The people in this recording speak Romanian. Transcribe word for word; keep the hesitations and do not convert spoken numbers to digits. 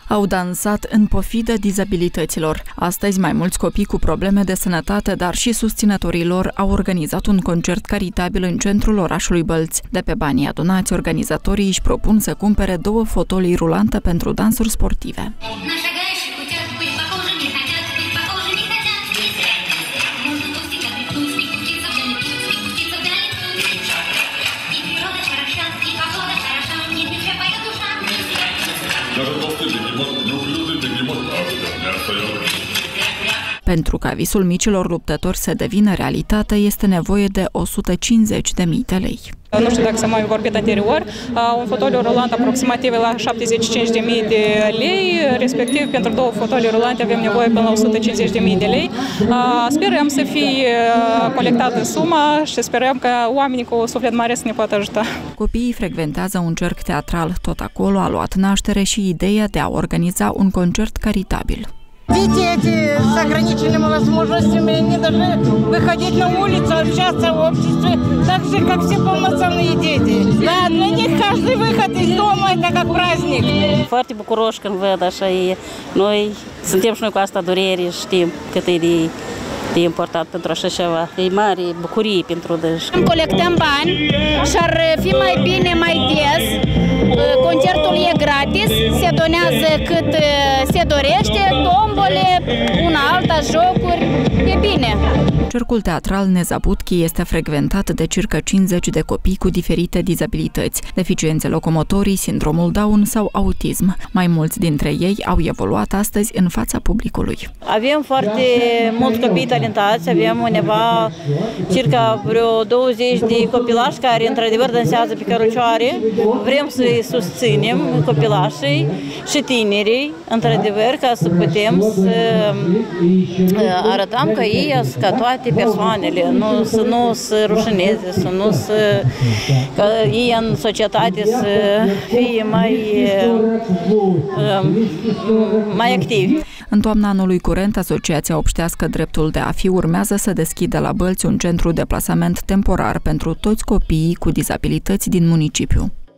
Au dansat în pofidă dizabilităților. Astăzi, mai mulți copii cu probleme de sănătate, dar și susținătorii lor, au organizat un concert caritabil în centrul orașului Bălți. De pe banii adunați, organizatorii își propun să cumpere două fotolii rulante pentru dansuri sportive. Pentru ca visul micilor luptători să devină realitate, este nevoie de o sută cincizeci de mii de lei. Nu știu dacă s-a mai vorbit anterior, un fotoliu rulant aproximativ la șaptezeci și cinci de mii de lei, respectiv pentru două fotolii rulante avem nevoie până la o sută cincizeci de mii de lei. Sperăm să fie colectată suma și sperăm că oamenii cu suflet mare să ne poată ajuta. Copiii frecventează un cerc teatral. Tot acolo a luat naștere și ideea de a organiza un concert caritabil. Дети эти с ограниченными возможностями, они должны выходить на улицу, общаться в обществе, так же, как все полноценные дети. Да, для них каждый выход из дома – это как праздник. Foarte bucuroși când văd așa, noi suntem și noi cu asta durere, știm cât e de, de important pentru așa ceva. E mare bucurie pentru dâns. Colectăm bani și ar fi mai bine, mai des. Concertul e gratis, se donează cât se dorește, tombole, una alta, jocuri, e bine. Cercul teatral Nezabutchi este frecventat de circa cincizeci de copii cu diferite dizabilități, deficiențe locomotorii, sindromul Down sau autism. Mai mulți dintre ei au evoluat astăzi în fața publicului. Avem foarte mulți copii talentați, avem undeva circa vreo douăzeci de copilași care într-adevăr dansează pe cărucioare. Vrem să-i susținem copilașii și tinerii, într-adevăr, ca să putem să arătăm că ei sunt ca toate persoanele, nu, să nu se rușineze, să nu se, că ei în societate să fie mai, mai activi. În toamna anului curent, Asociația Obștească Dreptul de a fi urmează să deschidă la Bălți un centru de plasament temporar pentru toți copiii cu dizabilități din municipiu.